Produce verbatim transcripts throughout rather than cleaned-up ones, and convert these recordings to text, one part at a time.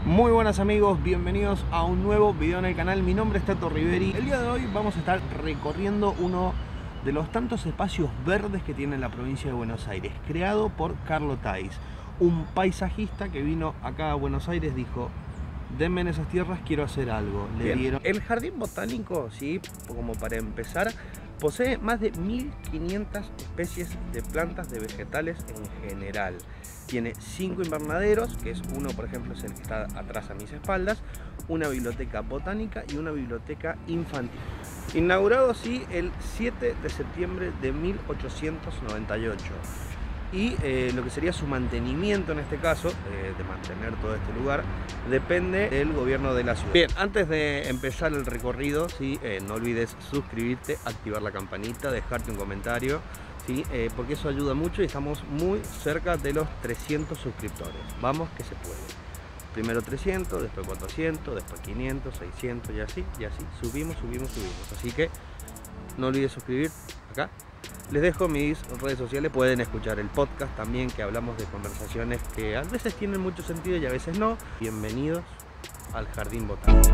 Muy buenas amigos, bienvenidos a un nuevo video en el canal. Mi nombre es Tato Riveri. El día de hoy vamos a estar recorriendo uno de los tantos espacios verdes que tiene la provincia de Buenos Aires, creado por Carlo Tais, un paisajista que vino acá a Buenos Aires, dijo: denme en esas tierras, quiero hacer algo. Le Bien. dieron. El jardín botánico, sí, como para empezar, posee más de mil quinientas especies de plantas, de vegetales en general. Tiene cinco invernaderos, que es uno, por ejemplo, es el que está atrás a mis espaldas, una biblioteca botánica y una biblioteca infantil. Inaugurado, sí, el siete de septiembre de mil ochocientos noventa y ocho. Y eh, lo que sería su mantenimiento en este caso, eh, de mantener todo este lugar, depende del gobierno de la ciudad. Bien, antes de empezar el recorrido, ¿sí? eh, no olvides suscribirte, activar la campanita, dejarte un comentario, ¿sí? eh, porque eso ayuda mucho y estamos muy cerca de los trescientos suscriptores. Vamos que se puede. Primero trescientos, después cuatrocientos, después quinientos, seiscientos y así, y así, subimos, subimos, subimos. Así que no olvides suscribir acá. Les dejo mis redes sociales, pueden escuchar el podcast también, que hablamos de conversaciones que a veces tienen mucho sentido y a veces no. Bienvenidos al Jardín Botánico.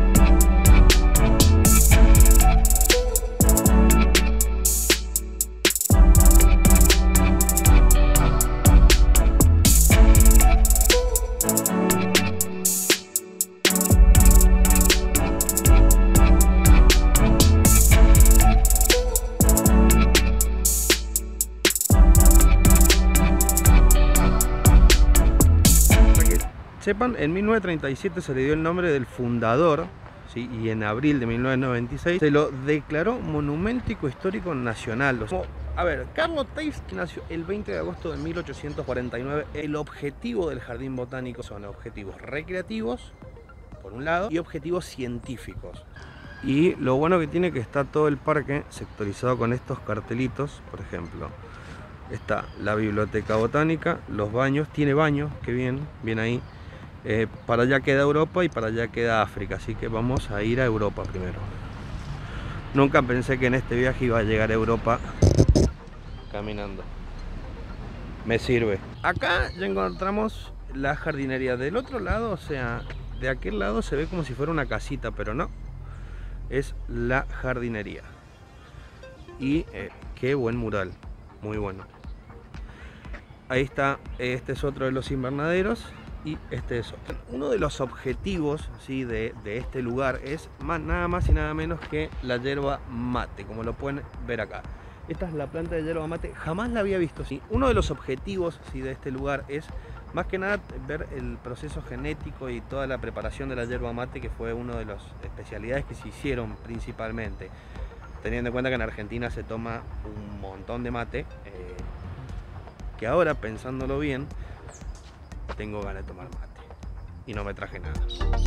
Sepan, en mil novecientos treinta y siete se le dio el nombre del fundador, ¿sí? Y en abril de mil novecientos noventa y seis se lo declaró Monumento Histórico Nacional. O sea, a ver, Carlo Tais nació el veinte de agosto de mil ochocientos cuarenta y nueve. El objetivo del Jardín Botánico son objetivos recreativos, por un lado, y objetivos científicos. Y lo bueno que tiene que está todo el parque sectorizado con estos cartelitos, por ejemplo. Está la biblioteca botánica, los baños, tiene baños, que bien, bien ahí. Eh, para allá queda Europa y para allá queda África, así que vamos a ir a Europa primero. Nunca pensé que en este viaje iba a llegar a Europa caminando. Me sirve. Acá ya encontramos la jardinería. Del otro lado, o sea, de aquel lado se ve como si fuera una casita, pero no. Es la jardinería. Y eh, qué buen mural, muy bueno. Ahí está, este es otro de los invernaderos. Y este es otro. Uno de los objetivos, ¿sí? de, de este lugar es más, nada más y nada menos que la yerba mate, como lo pueden ver acá. Esta es la planta de yerba mate, jamás la había visto. ¿sí? Uno de los objetivos, ¿sí? de este lugar es más que nada ver el proceso genético y toda la preparación de la yerba mate, que fue una de las especialidades que se hicieron principalmente. Teniendo en cuenta que en Argentina se toma un montón de mate, eh, que ahora, pensándolo bien, tengo ganas de tomar mate y no me traje nada.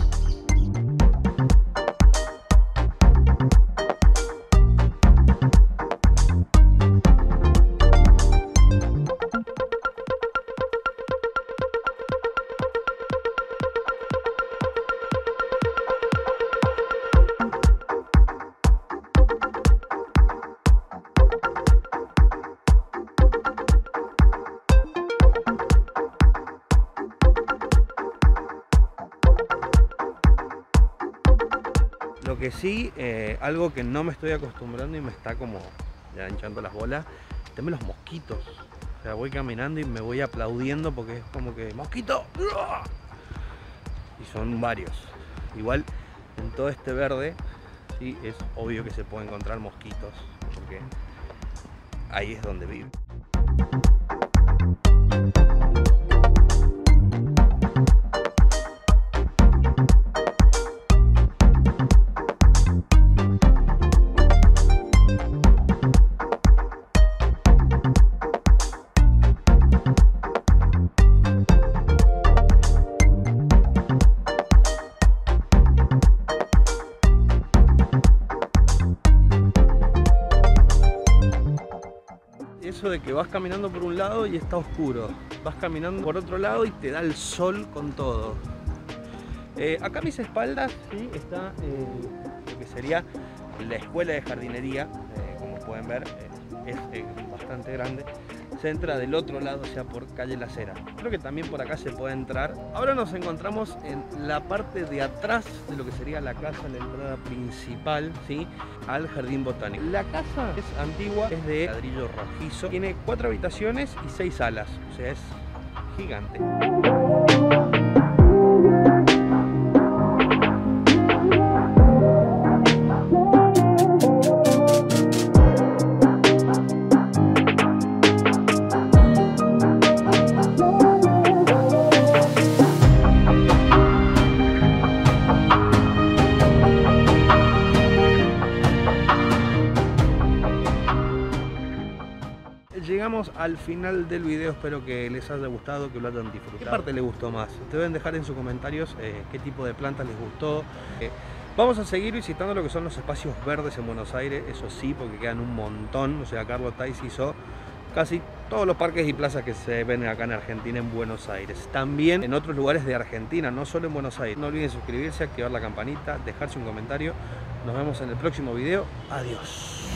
Lo que sí, eh, algo que no me estoy acostumbrando y me está como ya hinchando las bolas, tenme los mosquitos. O sea, voy caminando y me voy aplaudiendo porque es como que ¡mosquito! Y son varios. Igual en todo este verde, sí, es obvio que se puede encontrar mosquitos, porque ahí es donde viven. Eso de que vas caminando por un lado y está oscuro, vas caminando por otro lado y te da el sol con todo. Eh, acá a mis espaldas, ¿sí? está eh, lo que sería la escuela de jardinería, eh, como pueden ver, eh, es eh, bastante grande. se entra del otro lado, o sea, por calle La Cera. Creo que también por acá se puede entrar. Ahora nos encontramos en la parte de atrás de lo que sería la casa, la entrada principal, ¿sí?, al jardín botánico. La casa es antigua, es de ladrillo rojizo, tiene cuatro habitaciones y seis salas, o sea, es gigante. Llegamos al final del video, espero que les haya gustado, que lo hayan disfrutado. ¿Qué parte les gustó más? Te deben dejar en sus comentarios eh, qué tipo de plantas les gustó. Eh, vamos a seguir visitando lo que son los espacios verdes en Buenos Aires, eso sí, porque quedan un montón. O sea, Carlos Thays hizo casi todos los parques y plazas que se ven acá en Argentina, en Buenos Aires. También en otros lugares de Argentina, no solo en Buenos Aires. No olviden suscribirse, activar la campanita, dejarse un comentario. Nos vemos en el próximo video. Adiós.